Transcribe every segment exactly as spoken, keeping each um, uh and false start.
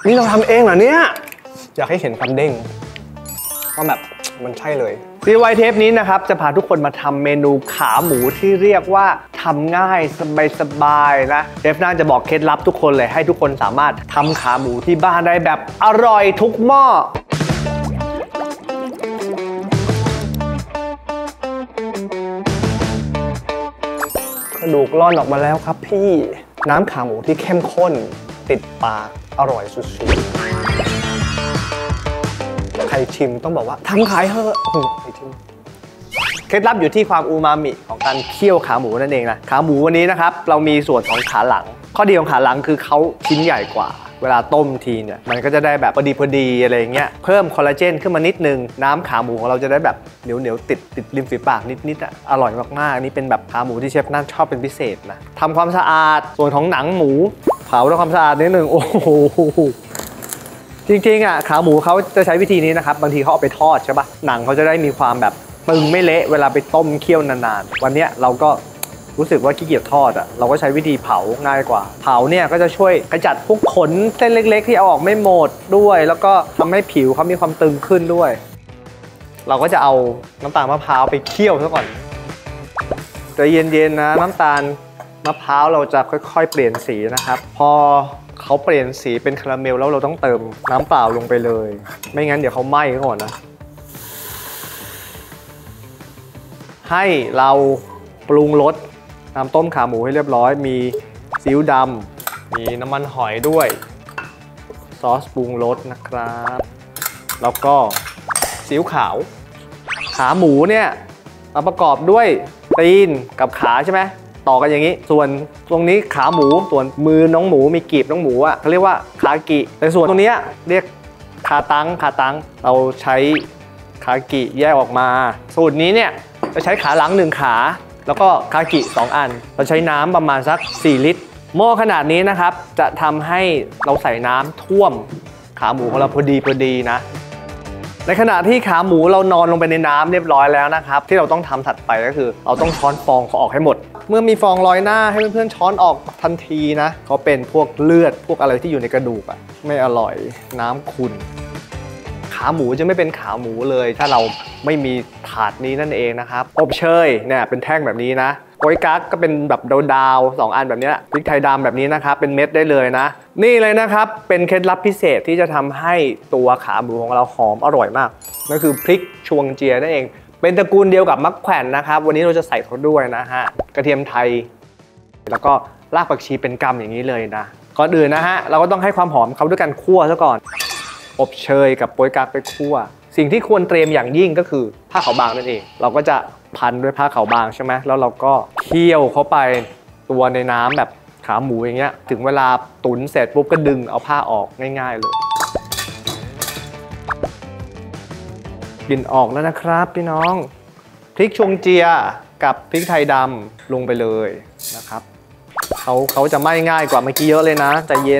นี่เราทำเองเหรอเนี่ยอยากให้เห็นความเด้งว่าแบบมันใช่เลยซีไวเทปนี้นะครับจะพาทุกคนมาทำเมนูขาหมูที่เรียกว่าทำง่ายสบายๆนะเชฟน่าจะบอกเคล็ดลับทุกคนเลยให้ทุกคนสามารถทำขาหมูที่บ้านได้แบบอร่อยทุกหม้อกระดูกร่อนออกมาแล้วครับพี่น้ำขาหมูที่เข้มข้นติดปากอร่อยสุดๆใครชิมต้องบอกว่าทำขายเถอะใครชิมเคล็ดลับอยู่ที่ความอูมามิของการเคี่ยวขาหมูนั่นเองนะขาหมูวันนี้นะครับเรามีส่วนของขาหลังข้อดีของขาหลังคือเขาชิ้นใหญ่กว่าเวลาต้มทีเนี่ยมันก็จะได้แบบพอดีพอดีอะไรเงี้ยเพิ่มคอลลาเจนขึ้นมานิดนึงน้ำขาหมูของเราจะได้แบบเหนียวเหนียวติดติดริมฝีปากนิดๆอ่ะอร่อยมากๆนี่เป็นแบบขาหมูที่เชฟน่าชอบเป็นพิเศษนะทำความสะอาดส่วนของหนังหมูเผาด้วยความสะอาดนิดนึงโอ้โหจริงๆอ่ะขาหมูเขาจะใช้วิธีนี้นะครับบางทีเขาเอาไปทอดใช่ปะหนังเขาจะได้มีความแบบตึงไม่เละเวลาไปต้มเคี่ยวนานๆวันนี้เราก็รู้สึกว่าขี้เกียจทอดอ่ะเราก็ใช้วิธีเผาง่ายกว่าเผาเนี่ยก็จะช่วยขจัดพวกขนเส้นเล็กๆที่เอาออกไม่หมดด้วยแล้วก็ทำให้ผิวเขามีความตึงขึ้นด้วยเราก็จะเอาน้ำตาลมะพร้าวไปเคี่ยวซะก่อนใจเย็นๆนะน้ำตาลมะพร้าวเราจะค่อยๆเปลี่ยนสีนะครับพอเขาเปลี่ยนสีเป็นคาราเมลแล้วเราต้องเติมน้ำเปล่าลงไปเลยไม่งั้นเดี๋ยวเขาไหม้ก่อนนะให้เราปรุงรสน้ำต้มขาหมูให้เรียบร้อยมีซีอิ๊วดำมีน้ำมันหอยด้วยซอสปรุงรสนะครับแล้วก็ซีอิ๊วขาวขาหมูเนี่ยเราประกอบด้วยตีนกับขาใช่ไหมต่อกันอย่างนี้ส่วนตรงนี้ขาหมูส่วนมือน้องหมูมีกีบน้องหมูอ่ะเขาเรียกว่าคากิแต่ส่วนตรงนี้เรียกขาตังขาตังเราใช้คากิแยกออกมาสูตรนี้เนี่ยจะใช้ขาหลังหนึ่งขาแล้วก็คากิสองอันเราใช้น้ำประมาณสักสี่ลิตรหม้อขนาดนี้นะครับจะทำให้เราใส่น้ำท่วมขาหมูของเราพอดีพอดีนะในขณะที่ขาหมูเรานอนลงไปในน้ำเรียบร้อยแล้วนะครับที่เราต้องทำถัดไปก็คือเราต้องช้อนฟองเขาออกให้หมดเมื่อมีฟองลอยหน้าให้เพื่อนๆช้อนออกทันทีนะเขาเป็นพวกเลือดพวกอะไรที่อยู่ในกระดูกอะไม่อร่อยน้ำขุ่นขาหมูจะไม่เป็นขาหมูเลยถ้าเราไม่มีถาดนี้นั่นเองนะครับอบเชยเนี่ยเป็นแท่งแบบนี้นะโป๊ยกั๊กก็เป็นแบบดาวๆสองอันแบบนี้พริกไทยดำแบบนี้นะครับเป็นเม็ดได้เลยนะนี่เลยนะครับเป็นเคล็ดลับพิเศษที่จะทำให้ตัวขาหมูของเราหอมอร่อยมากนั่นคือพริกชวงเจียนั่นเองเป็นตระกูลเดียวกับมักแขวนนะครับวันนี้เราจะใส่เขาด้วยนะฮะกระเทียมไทยแล้วก็รากผักชีเป็นกำอย่างนี้เลยนะก่อนอื่นนะฮะเราก็ต้องให้ความหอมเขาด้วยการคั่วซะก่อนอบเชยกับโป๊ยกั๊กไปคั่วสิ่งที่ควรเตรียมอย่างยิ่งก็คือผ้าขาวบางนั่นเองเราก็จะพันด้วยผ้าขาวบางใช่ไหมแล้วเราก็เคี่ยวเข้าไปตัวในน้ำแบบขาหมูอย่างเงี้ยถึงเวลาตุ๋นเสร็จปุ๊บก็ดึงเอาผ้าออกง่ายๆเลยกลิ่นออกแล้วนะครับพี่น้องพริกชวงเจียกับพริกไทยดำลงไปเลยนะครับเขาเขาจะไหม้ง่ายกว่าเมื่อกี้เยอะเลยนะใจเย็น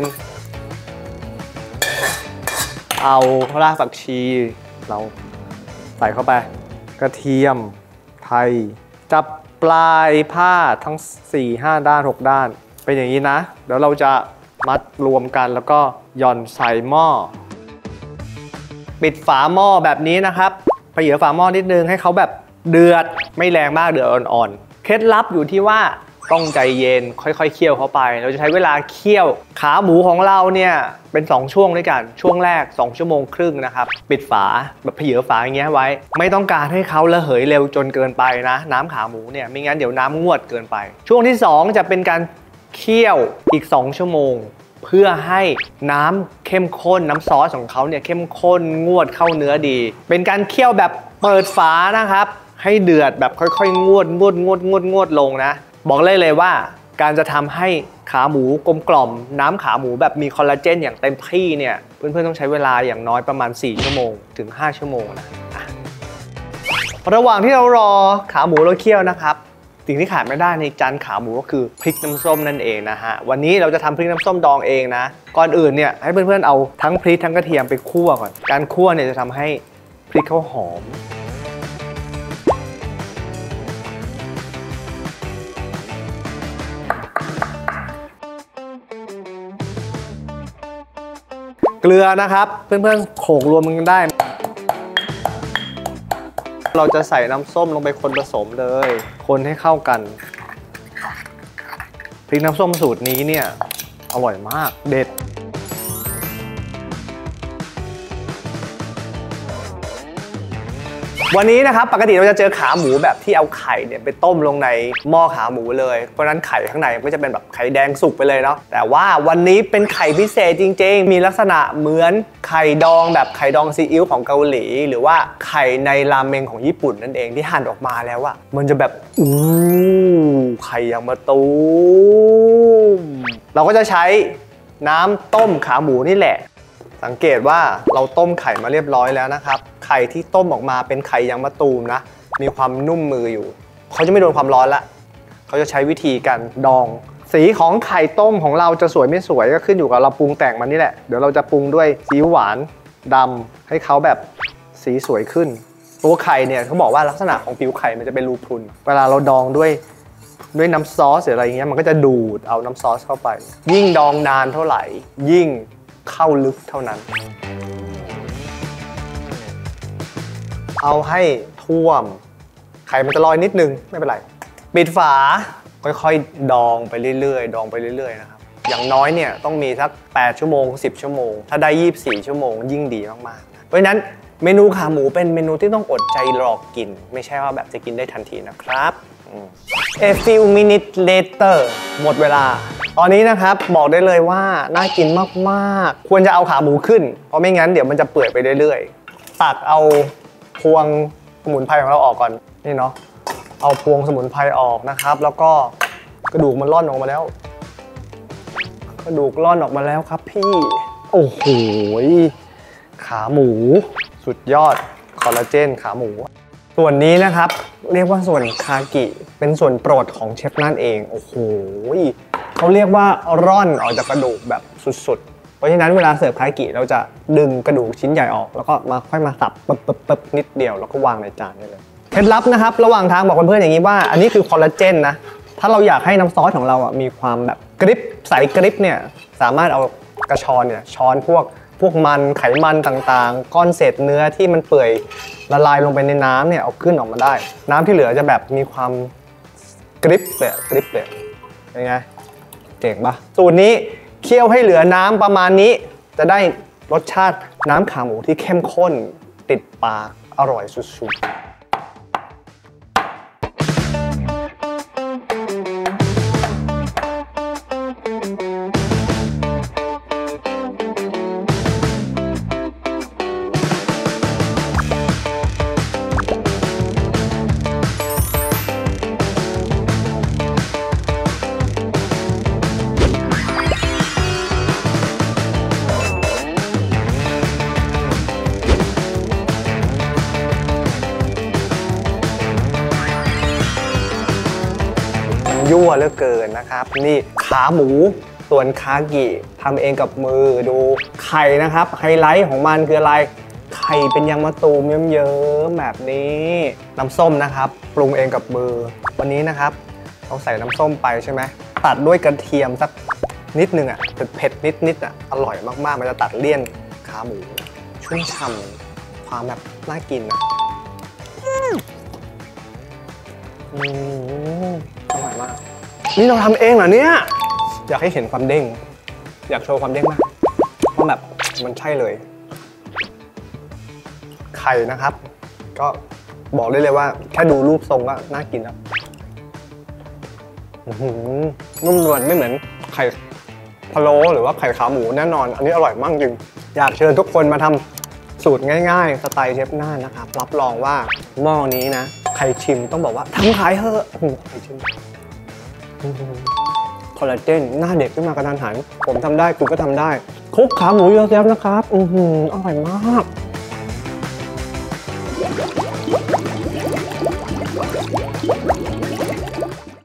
เอารากผักชีเราใส่เข้าไปกระเทียมไทยจับปลายผ้าทั้ง สี่ห้า ด้านหกด้านเป็นอย่างนี้นะเดี๋ยวเราจะมัดรวมกันแล้วก็หย่อนใส่หม้อปิดฝาหม้อแบบนี้นะครับเผยฝาหม้อนิดนึงให้เขาแบบเดือดไม่แรงมากเดือดอ่อนๆเคล็ดลับอยู่ที่ว่าต้องใจเย็นค่อยๆเคี่ยวเข้าไปเราจะใช้เวลาเคี่ยวขาหมูของเราเนี่ยเป็นสองช่วงด้วยกันช่วงแรกสองชั่วโมงครึ่งนะครับปิดฝาแบบเผยฝาอย่างเงี้ยไว้ไม่ต้องการให้เขาระเหยเร็วจนเกินไปนะน้ำขาหมูเนี่ยไม่งั้นเดี๋ยวน้ำงวดเกินไปช่วงที่สองจะเป็นการเคี่ยวอีกสองชั่วโมงเพื่อให้น้ำเข้มข้นน้ำซอสของเขาเนี่ยเข้มข้นงวดเข้าเนื้อดีเป็นการเคี่ยวแบบเปิดฝานะครับให้เดือดแบบค่อยๆงวดงวดงวดงวดงวดลงนะบอกเลยเลยว่าการจะทำให้ขาหมูกลมกล่อมน้ำขาหมูแบบมีคอลลาเจนอย่างเต็มที่เนี่ยเพื่อนๆต้องใช้เวลาอย่างน้อยประมาณสี่ชั่วโมงถึงห้าชั่วโมงนะระหว่างที่เรารอขาหมูเราเคี่ยวนะครับสิ่งที่ขาดไม่ได้ในจานขาหมูก็คือพริกน้ำส้มนั่นเองนะฮะวันนี้เราจะทำพริกน้ำส้มดองเองนะก่อนอื่นเนี่ยให้เพื่อนๆเอาทั้งพริกทั้งกระเทียมไปคั่วก่อนการคั่วเนี่ยจะทำให้พริกเขาหอมเกลือนะครับเพื่อนๆโขลกรวมกันได้เราจะใส่น้ำส้มลงไปคนผสมเลยคนให้เข้ากันพริกน้ำส้มสูตรนี้เนี่ยอร่อยมากเด็ดวันนี้นะครับปกติเราจะเจอขาหมูแบบที่เอาไข่เนี่ยไปต้มลงในหม้อขาหมูเลยเพราะฉะนั้นไข่ข้างในก็จะเป็นแบบไข่แดงสุกไปเลยเนาะแต่ว่าวันนี้เป็นไข่พิเศษจริงๆมีลักษณะเหมือนไข่ดองแบบไข่ดองซีอิ๊วของเกาหลีหรือว่าไข่ในราเมงของญี่ปุ่นนั่นเองที่หั่นออกมาแล้วอะมันจะแบบอู้ไข่ยังมาตูมเราก็จะใช้น้ำต้มขาหมูนี่แหละสังเกตว่าเราต้มไข่มาเรียบร้อยแล้วนะครับไข่ที่ต้มออกมาเป็นไข่ยางมะตูมนะมีความนุ่มมืออยู่เขาจะไม่โดนความร้อนละเขาจะใช้วิธีการดองสีของไข่ต้มของเราจะสวยไม่สวยก็ขึ้นอยู่กับเราปรุงแต่งมันนี่แหละเดี๋ยวเราจะปรุงด้วยซีอิ๊วหวานดำให้เขาแบบสีสวยขึ้นตัวไข่เนี่ยเขาบอกว่าลักษณะของผิวไข่มันจะเป็นรูพรุนเวลาเราดองด้วยด้วยน้ำซอสหรืออะไรอย่างเงี้ยมันก็จะดูดเอาน้ำซอสเข้าไปยิ่งดองนานเท่าไหร่ยิ่งเข้าลึกเท่านั้นเอาให้ท่วมไข่มันจะลอยนิดนึงไม่เป็นไรปิดฝาค่อยๆดองไปเรื่อยๆดองไปเรื่อยๆนะครับอย่างน้อยเนี่ยต้องมีสักแปดชั่วโมงสิบชั่วโมงถ้าได้ยี่สิบสี่ชั่วโมงยิ่งดีมากๆเพราะฉะนั้นเมนูขาหมูเป็นเมนูที่ต้องอดใจรอกินไม่ใช่ว่าแบบจะกินได้ทันทีนะครับA few minutes later หมดเวลาตอนนี้นะครับบอกได้เลยว่าน่ากินมากๆควรจะเอาขาหมูขึ้นเพราะไม่งั้นเดี๋ยวมันจะเปื่อยไปเรื่อยๆตักเอาพวงสมุนไพรของเราออกก่อนนี่เนาะเอาพวงสมุนไพรออกนะครับแล้วก็กระดูกมันร่อนออกมาแล้วกระดูกร่อนออกมาแล้วครับพี่โอ้โหขาหมูสุดยอดคอลลาเจนขาหมูส่วนนี้นะครับเรียกว่าส่วนคากิเป็นส่วนโปรดของเชฟนั่นเองโอ้โหเขาเรียกว่าร่อนออกจากกระดูกแบบสุดๆเพราะฉะนั้นเวลาเสิร์ฟคากิเราจะดึงกระดูกชิ้นใหญ่ออกแล้วก็มาค่อยมาสับปึ๊บปึ๊บปึ๊บนิดเดียวแล้วก็วางในจานได้เลยเคล็ดลับนะครับระหว่างทางบอกเพื่อนๆอย่างนี้ว่าอันนี้คือคอลลาเจนนะถ้าเราอยากให้น้ำซอสของเราอ่ะมีความแบบกริบใสกริบเนี่ยสามารถเอากระชอนเนี่ยช้อนพวกพวกมันไขมันต่างๆก้อนเศษเนื้อที่มันเปื่อยละลายลงไปในน้ำเนี่ยเอาขึ้นออกมาได้น้ำที่เหลือจะแบบมีความกริบเลยกริบเลยเป็นไงเจ๋งปะสูตรนี้เคี่ยวให้เหลือน้ำประมาณนี้จะได้รสชาติน้ำขาหมูที่เข้มข้นติดปากอร่อยสุดๆยั่วเหลือเกินนะครับนี่ขาหมูส่วนคากิทำเองกับมือดูไข่นะครับไฮไลท์ของมันคืออะไรไข่เป็นยางมะตูมเยิ้มๆแบบนี้น้ำส้มนะครับปรุงเองกับมือวันนี้นะครับเราใส่น้ำส้มไปใช่ไหมตัดด้วยกระเทียมสักนิดนึงอ่ะเผ็ดๆนิดๆอ่ะอร่อยมากๆมันจะตัดเลี่ยนขาหมูชุ่มฉ่ำความแบบน่ากินอ่ะอืมอร่อยมากนี่เราทำเองเหรอเนี่ยอยากให้เห็นความเด้งอยากโชว์ความเด้งมากว่าแบบมันใช่เลยไข่นะครับก็บอกได้เลยว่าแค่ดูรูปทรงก็น่ากินแล้วนุ่มนวลไม่เหมือนไข่พะโล้หรือว่าไข่ขาหมูแน่นอนอันนี้อร่อยมากจริงอยากเชิญทุกคนมาทำสูตรง่ายๆสไตล์เชฟน่านนะครับรับรองว่าหม้อนี้นะใครชิมต้องบอกว่าทำขายเถอะใครชิมคอลลาเจนหน้าเด็กขึ้นมากระทันหันผมทำได้คุณก็ทำได้คลุกขาหมูเยอะๆนะครับอือหืออร่อยมาก